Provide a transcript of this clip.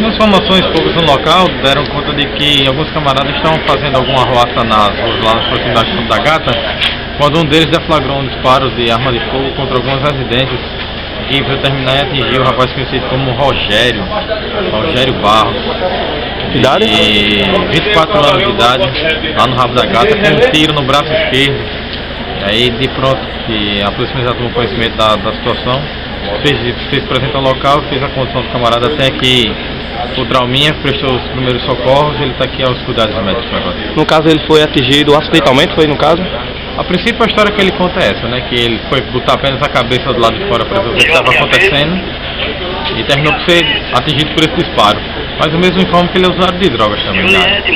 Algumas informações públicas no local deram conta de que alguns camaradas estavam fazendo alguma arruaça nas ruas lá nas proximidades de Santa Gata, quando um deles deflagrou um disparo de arma de fogo contra algumas residências e foi terminar e atingir o rapaz conhecido como Rogério Barros, Idade? de 24 anos de idade, lá no rabo da gata, com um tiro no braço esquerdo. E aí, de pronto, que a polícia já tomou conhecimento da situação, fez presente ao local, fez a condução do camarada até que o trauminha, prestou os primeiros socorros, ele está aqui aos cuidados médicos agora. No caso, ele foi atingido acidentalmente, foi no caso? A princípio, a história que ele conta é essa, né? Que ele foi botar apenas a cabeça do lado de fora para ver o que estava acontecendo e terminou por ser atingido por esse disparo. Mas o mesmo informa que ele é usuário de drogas também, né?